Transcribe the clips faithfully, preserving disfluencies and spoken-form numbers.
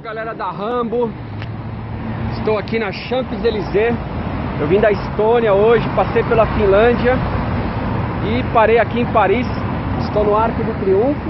Galera da Rambo, estou aqui na Champs-Élysées. Eu vim da Estônia hoje, passei pela Finlândia e parei aqui em Paris. Estou no Arco do Triunfo.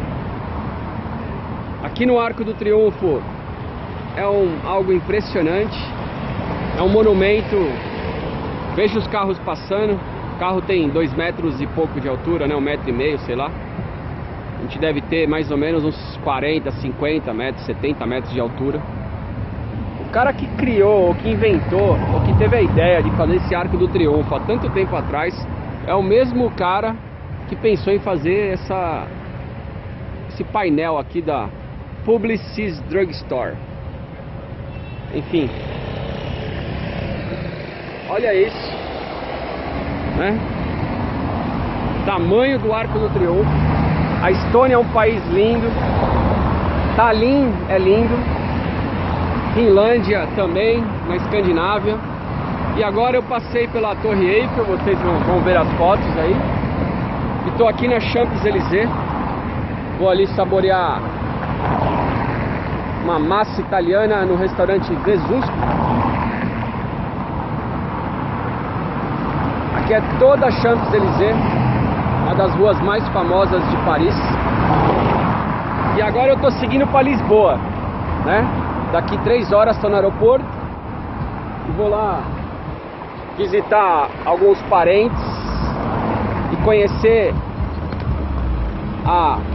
Aqui no Arco do Triunfo é um, algo impressionante. É um monumento. Veja os carros passando. O carro tem dois metros e pouco de altura, né? Um metro e meio, sei lá. A gente deve ter mais ou menos uns quarenta, cinquenta metros, setenta metros de altura. O cara que criou, ou que inventou, ou que teve a ideia de fazer esse Arco do Triunfo há tanto tempo atrás, é o mesmo cara que pensou em fazer essa, esse painel aqui da Publicis Drugstore. Enfim, olha isso, né? Tamanho do Arco do Triunfo. A Estônia é um país lindo. Tallinn é lindo. Finlândia também, na Escandinávia. E agora eu passei pela Torre Eiffel, vocês vão, vão ver as fotos aí. E estou aqui na Champs-Élysées. Vou ali saborear uma massa italiana no restaurante Vesuzco. Aqui é toda a Champs-Élysées, uma das ruas mais famosas de Paris. E agora eu tô seguindo para Lisboa, né? Daqui três horas estou no aeroporto e vou lá visitar alguns parentes e conhecer a,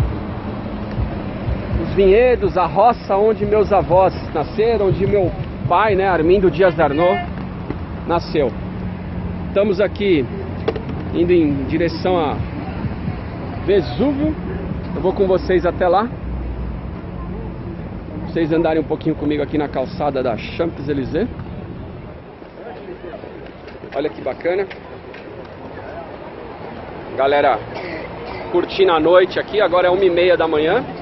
os vinhedos, a roça onde meus avós nasceram, onde meu pai, né, Armindo Dias Arnaud, nasceu. Estamos aqui indo em direção a Vesúvio. Eu vou com vocês até lá. Vocês andarem um pouquinho comigo aqui na calçada da Champs-Élysées. Olha que bacana. Galera curtindo a noite aqui. Agora é uma e meia da manhã.